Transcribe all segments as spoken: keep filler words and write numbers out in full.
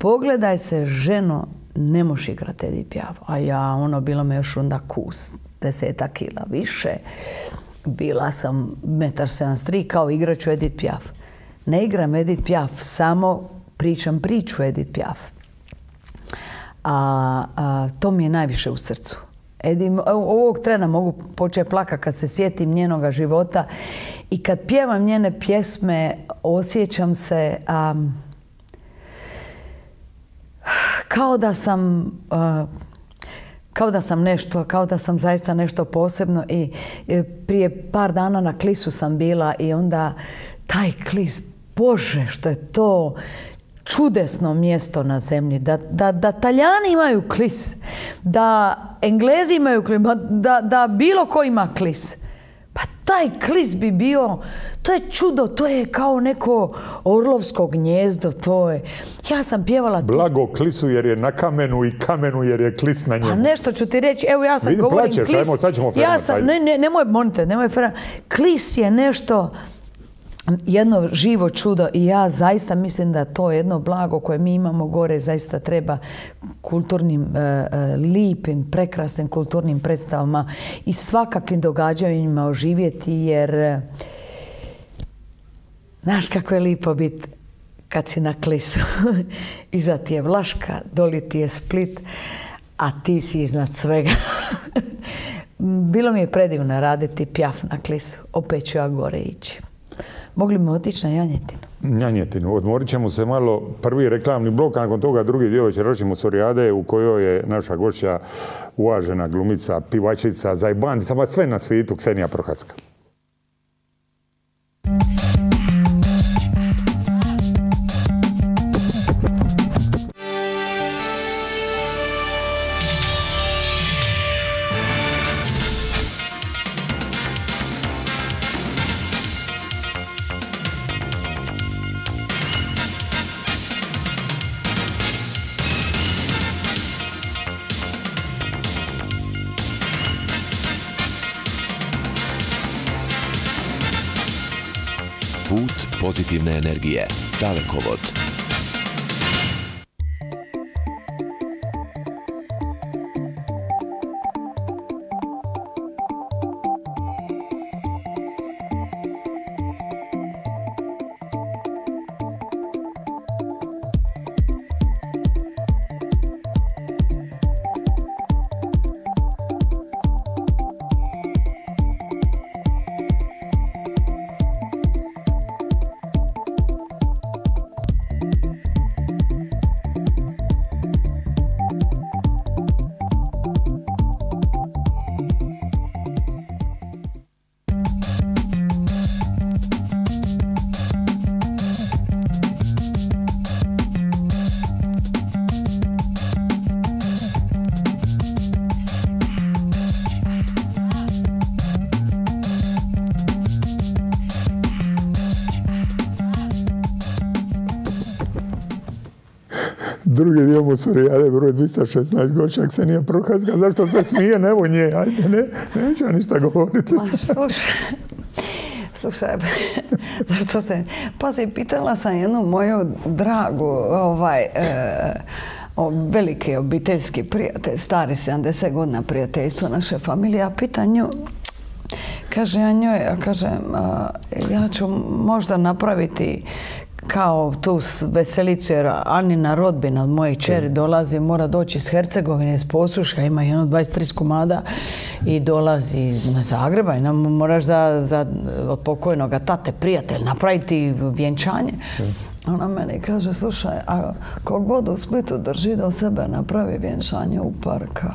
pogledaj se, ženo, ne moš igrat Edith Piaf. A ja, ono, bilo me još onda kus, deseta kila više. Bila sam metar sedamdeset tri, kao igraću Edith Piaf. Ne igram Edith Piaf, samo pričam priču Edith Piaf. A, a to mi je najviše u srcu. Edith, ovog trena mogu početi plakati kad se sjetim njenoga života i kad pjevam njene pjesme osjećam se um, kao da sam uh, kao da sam nešto, kao da sam zaista nešto posebno i, i prije par dana na Klisu sam bila i onda taj Klis, Bože, što je to čudesno mjesto na zemlji, da, da, da Talijani imaju Klis, da Englezi imaju Klis, da, da bilo ko ima Klis. Pa taj Klis bi bio, to je čudo, to je kao neko orlovsko gnjezdo, to je. Ja sam pjevala... Blago Klisu jer je na kamenu i kamenu jer je Klis na njemu. A nešto ću ti reći, evo ja sam Vidim, govorim plaćeš, Klis. ajmo, sad ćemo fermat, ja sam, ne, ne, nemoj monite, nemoj fermat. Klis je nešto... jedno živo čudo i ja zaista mislim da to jedno blago koje mi imamo gore zaista treba kulturnim, uh, uh, lipim, prekrasnim kulturnim predstavama i svakakvim događanjima oživjeti jer uh, znaš kako je lipo biti kad si na Klisu. Iza ti je Vlaška, doli ti je Split, a ti si iznad svega. Bilo mi je predivno raditi Piaf na Klisu. Opet ću ja gore ići. Mogli bi otići na Janjetinu? Janjetinu. Odmorit ćemo se malo. Prvi reklamni blok, a nakon toga drugi dio večerašnje Sorijade u kojoj je naša gošća uvažena glumica, pivačica, zajbandica, pa sve na svijetu, Ksenija Prohaska. Put pozitivne energije. Dalekovod. Drugi dio Musurijade, broj dvjesto šesnaest, gošća Ksenija Prohaska. Zašto se smije? Nevo nje. Ajde, ne, neću ja ništa govoriti. Ma, slušaj, slušaj, zašto se... Pazi, pitala sam jednu moju dragu, ovaj, e, o, veliki obiteljski prijatelj, stari sedamdeset godina prijateljstvo naše familije, a pitan nju, kaže ja njoj, ja kažem, a, ja ću možda napraviti kao tu veselicu, jer Anina rodbina od moje kćeri dolazi, mora doći iz Hercegovine, iz Posušja, ima jedno dvadeset tri komada i dolazi iz Zagreba i nam moraš za, za od pokojnoga tate prijatelj napraviti vjenčanje. Ona meni kaže, slušaj, a kogod u Splitu drži da u sebe napravi vjenčanje u parka,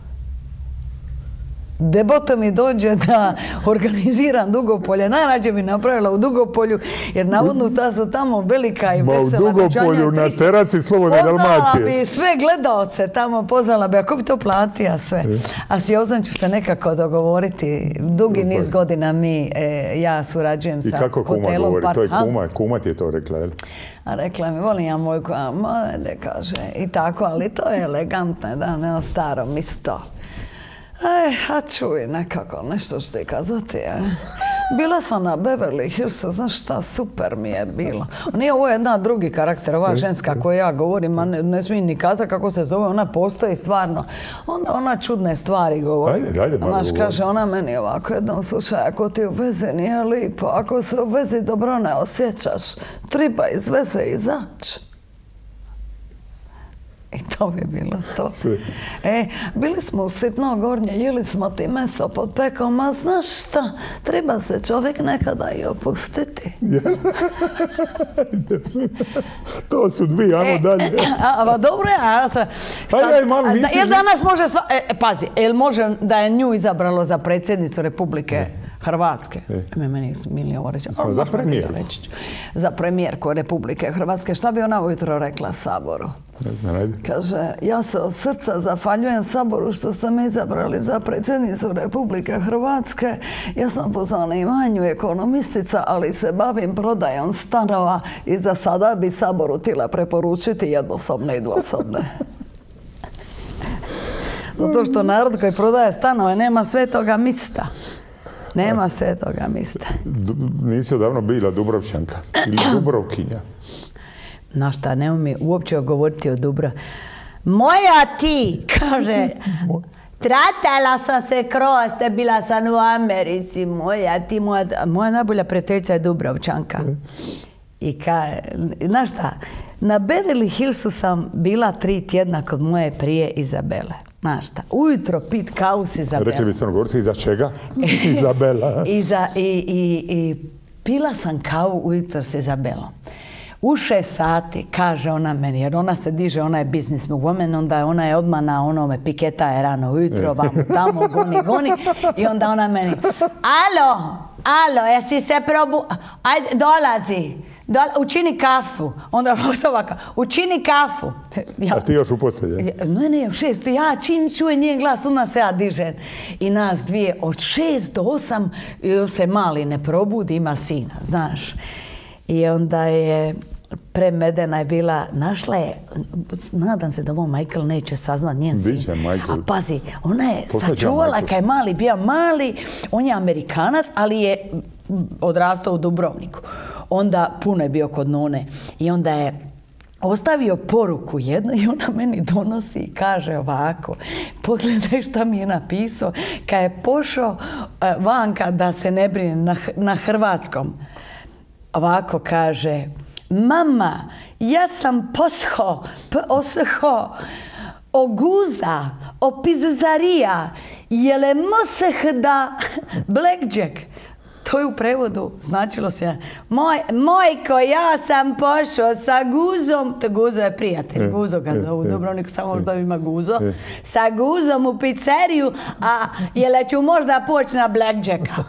deboto mi dođe da organiziram Dugopolje. Najrađe bi napravila u Dugopolju, jer navodno da su tamo velika i vesela. Ma u Dugopolju, na teraci Slobodne Dalmacije. Pozvala bi sve gledaoce tamo, pozvala bi. Ako bi to platila sve. A s Jozom ću se nekako dogovoriti. Dugi niz godina mi, e, ja surađujem sa hotelom. I kako kuma govori? To je kuma. Kuma ti je to rekla, je li? A rekla mi, volim ja moju koja, ma ne kaže. I tako, ali to je elegantno, da, ne o starom isto. E, a čuj, nekako, nešto što ti kazati, je. Bila sam na Beverly Hillsu, znaš šta, super mi je bilo. Nije ovo jedna drugi karakter, ova ženska koju ja govorim, a ne, ne smijem ni kazati kako se zove, ona postoji stvarno. Onda ona čudne stvari govori. Ajde, ajde, malo Znaš, govori. kaže ona meni ovako jednom, slušaj, ako ti u vezi nije lipo, ako se u vezi dobro ne osjećaš, treba iz veze izaći. I to bi bilo to. Sve. E, bili smo u Sitnogornje, jeli smo ti meso pod pekom, a znaš šta, treba se čovjek nekada i opustiti. To su dvije, ajmo dalje. A, a dobro je, a sad, Ajde, ajde, malo, nisi- jel danas može, sva, e, e, pazi, jel može da je nju izabralo za predsjednicu Republike Hrvatske? Me meni mili ovo reći. Samo ali za baš me premijerku. reći ću. Za premijerku Republike Hrvatske. Šta bi ona ujutro rekla Saboru? Ne znam, ajde. Kaže, ja se od srca zahvaljujem Saboru što ste me izabrali za predsjednicu Republike Hrvatske. Ja sam po zanimanju ekonomistica, ali se bavim prodajom stanova i za sada bi Saboru htjela preporučiti jednosobne i dvosobne. Zato što narod koji prodaje stanove nema svetoga mista. Nema svetoga mista. D- Nisi odavno bila Dubrovčanka ili Dubrovkinja. Znaš šta, ne mi uopće govoriti o Dubro. Moja ti, kaže, tratala sam se kroz, bila sam u Americi, moja ti, moja, moja najbolja prijateljica je Dubrovčanka. I ka, znaš šta, na Beverly Hillsu sam bila tri tjedna kod moje prije Izabele. Znaš šta, ujutro pit kavu s Izabelom. Rekli bi Crnogorci, iza čega? Izabela. I, za, i, i, I pila sam kavu ujutro s Izabelom. U šest sati, kaže ona meni, jer ona se diže, ona je business woman, onda ona je odmah na onome piketa je rano ujutro, vam tamo goni, goni. I onda ona meni, alo, alo, jesi se probu... Ajde, dolazi, dola, učini kafu. Onda ovako, učini kafu. Ja, A ti još u postelje? ne, ne, u šest. Ja čim čujem njen glas, odmah se ja dižem. I nas dvije, od šest do osam, još se mali ne probudi, ima sina, znaš. I onda je premedena je bila, našla je, nadam se da ovo Michael neće saznat njen sin. Biće Michael. A pazi, ona je Poslaće sačuvala Michael. kad je mali, bio mali, on je Amerikanac, ali je odrastao u Dubrovniku. Onda puno je bio kod none i onda je ostavio poruku jednu i ona meni donosi i kaže ovako, pogledaj šta mi je napisao, kad je pošao eh, vanka da se ne brine na, na hrvatskom. Ovako kaže, mama, ja sam posho, posho, oguza, opizarija, jele moseh da blackjack. To je u prevodu značilo se, Moj, mojko, ja sam pošao sa guzom, to Guzo je prijatelj, Guzo ga u Dubrovniku samo možda ima Guzo, sa guzom u pizzeriju, a jele ću možda poći na blackjacka.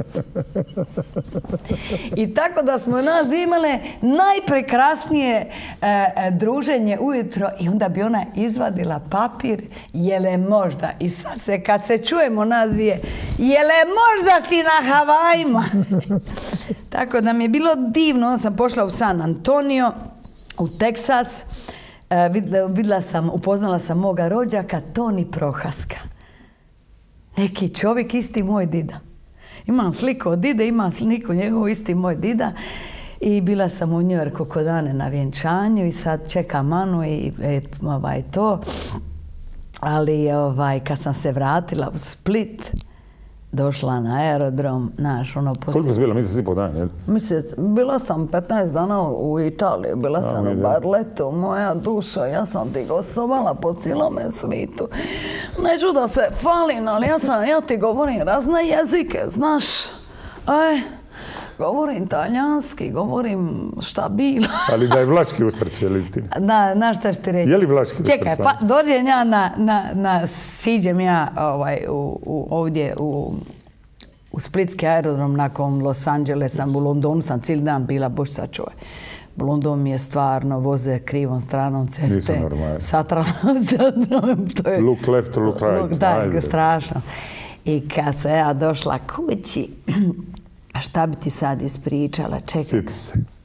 I tako da smo nas imale najprekrasnije e, druženje ujutro i onda bi ona izvadila papir, jele možda, i sad se kad se čujemo nas dvije, jele možda si na Havajima. Tako da mi je bilo divno, onda sam pošla u San Antonio, u Teksas, e, vidjela, vidjela sam, upoznala sam moga rođaka, Toni Prohaska. Neki čovjek, isti moj dida. Imam sliku od dide, imam sliku njegovu, isti moj dida. I bila sam u Njujorku kod Ane na vjenčanju i sad čekam Anu i e, ovaj, to. Ali ovaj, kad sam se vratila u Split, došla na aerodrom, naš, ono... Posto... Koliko si bila? Mjesec i po dan, jel? Mjesec, bila sam petnaest dana u Italiji, bila A, sam u vidim. Barletu, moja duša, ja sam ti gostovala po cijelome svijetu. Neću da se falim, ali ja, sam, ja ti govorim razne jezike, znaš. Aj, govorim talijanski, govorim šta bilo. Ali da je vlaški u srcu, je li istina? Da, znaš šta ću ti reći? Je li vlaški u Čekaj, srcu? pa dođem ja na, na, na siđem ja ovaj, u, u, ovdje u, u splitski aerodrom nakon Los Angelesa, u Londonu sam cijeli dan bila, boš sad čuvaj. London mi je stvarno, voze krivom stranom ceste. Nisu normalni. Satranom, satranom, to je... Look left, look right. Look, da, Ajde. strašno. I kad se ja došla kući, a šta bi ti sad ispričala? Čekaj. Sjeti se.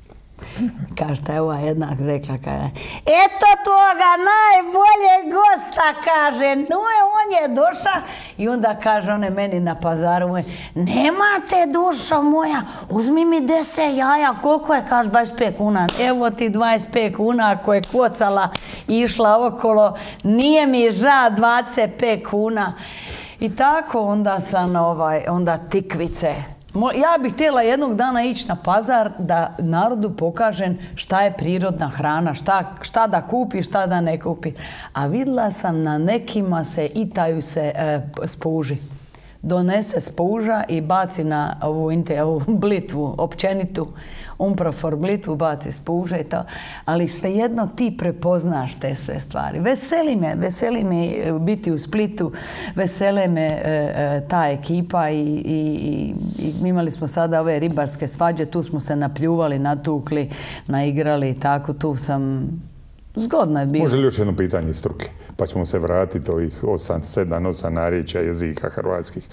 Kaže, šta je ova jedna rekla, kaže, eto toga najboljeg gosta, kaže, no je, on je došao i onda kaže one meni na pazaru, nemate dušo moja, uzmi mi deset jaja, koliko je, kaže, dvadeset pet kuna, evo ti dvadeset pet kuna ako je kocala i išla okolo, nije mi ža dvadeset pet kuna. I tako onda sam, ovaj, onda tikvice. Ja bih htjela jednog dana ići na pazar da narodu pokažem šta je prirodna hrana, šta, šta da kupi, šta da ne kupi. A vidjela sam na nekima se itaju se e, spuži. Donese spuža i baci na ovu, ovu blitvu, općenitu, umprofor blitvu, baci spuže i to. Ali svejedno ti prepoznaš te sve stvari. Veseli me, veseli me biti u Splitu, vesele me e, e, ta ekipa i, i, i imali smo sada ove ribarske svađe, tu smo se napljuvali, natukli, naigrali i tako, tu sam... Zgodno je bilo. Može li još jedno pitanje iz struke? Pa ćemo se vratiti ovih osam, sedam, osam narječja jezika hrvatskih.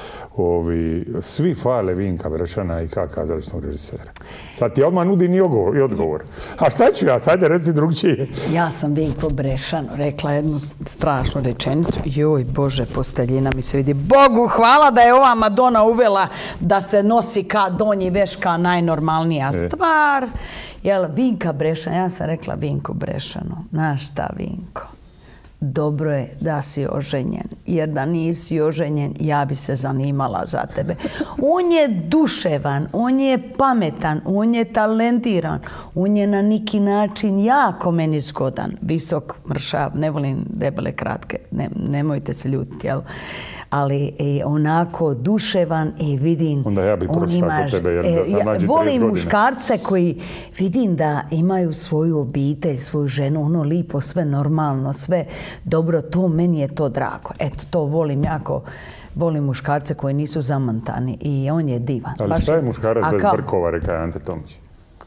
Ovi, svi fale Vinka Brešana i kao kazališnog režisera. Sad ti odmah nudim i odgovor. A šta ću ja? Sajde, reci drugčije. Ja sam Vinko Brešan rekla jednu strašnu rečenicu. Joj, Bože, posteljina mi se vidi. Bogu hvala da je ova Madonna uvela da se nosi ka donji veš ka najnormalnija stvar. Jel, Vinka Brešan, ja sam rekla Vinko Brešanu. Znaš šta, Vinko? Dobro je da si oženjen, jer da nisi oženjen, ja bi se zanimala za tebe. On je duševan, on je pametan, on je talentiran, on je na neki način jako meni zgodan. Visok, mršav, ne volim debele, kratke, ne, nemojte se ljutiti, jel? Ali e, onako duševan i vidim... Onda ja bih prošla kod tebe, jer da sam nađi volim muškarce koji vidim da imaju svoju obitelj, svoju ženu, ono lipo, sve normalno, sve dobro, to meni je to drago. Eto, to volim jako. Volim muškarce koji nisu zamantani i on je divan. Ali baš šta je muškarac bez kao... brkova, reka je Ante Tomić?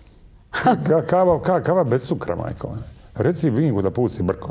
Ka, kava, ka, kava bez cukra, majko. Reci Vinku da pusti brkova.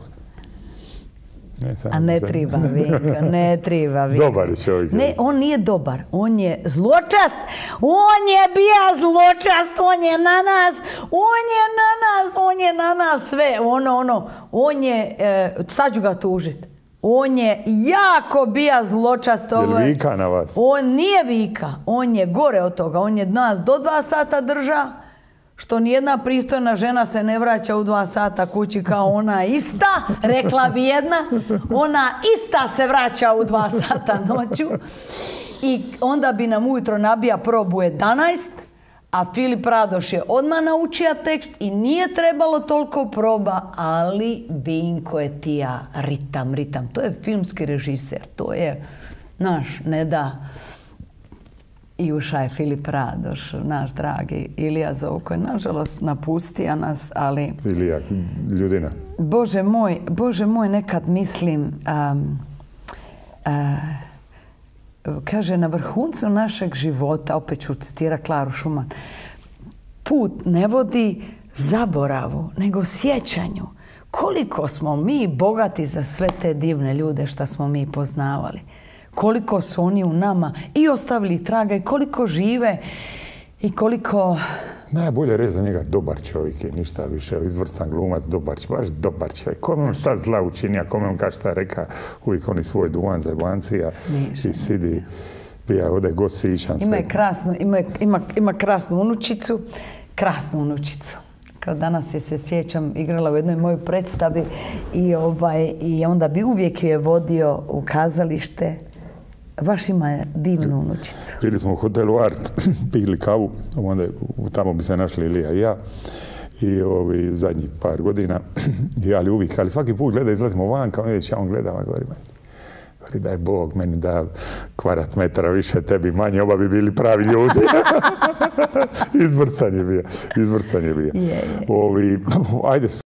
Ne, a ne triba Vinka, ne triba Vinka. Dobar je čovjek. Ne, on nije dobar, on je zločast. On je bija zločast, on je na nas, on je na nas, on je na nas sve. Ono, ono, on je, e, sad ću ga tužit. On je jako bija zločast. Je li vika na vas? On nije vika, on je gore od toga. On je nas do dva sata drža. Što nijedna pristojna žena se ne vraća u dva sata kući kao ona ista, rekla bi jedna, ona ista se vraća u dva sata noću i onda bi nam ujutro nabija probu jedanaest, a Filip Radoš je odmah naučio tekst i nije trebalo toliko proba, ali Vinko je tija ritam, ritam. To je filmski režiser, to je, naš, ne da... I ušao je Filip Radoš, naš dragi Ilija Zovko je nažalost napustio nas, ali... Ilija, ljudina. Bože moj, Bože moj, nekad mislim, um, uh, kaže, na vrhuncu našeg života, opet ću citirati Klaru Šuman, put ne vodi zaboravu, nego sjećanju. Koliko smo mi bogati za sve te divne ljude što smo mi poznavali. Koliko su oni u nama i ostavili traga i koliko žive i koliko... Najbolje reći za njega dobar čovjek je, ništa više, izvrstan glumac, dobar čovjek, baš dobar čovjek. Kome on šta zla učinija, kome on kaže šta reka, uvijek oni svoj duvan za bancija i sidi, bija ode gosićan. Ima, krasnu, ima, ima, ima krasnu unučicu, krasnu unučicu. Kao danas je, se sjećam, igrala u jednoj mojoj predstavi i, ovaj, i onda bi uvijek je vodio u kazalište. Baš ima divnu unučicu. Bili smo u hotelu Art, pili kavu, onda tamo bi se našli Ilija i ja. I ovi zadnjih par godina, ali uvijek, ali svaki put gleda, izlazimo van, kao neće, ja on gleda, on govori, govori da je Bog meni da kvadrat metara više, tebi manje, oba bi bili pravi ljudi. Izvrstan je bio, izvrstan je bio. Je, je. Ovi, ajde,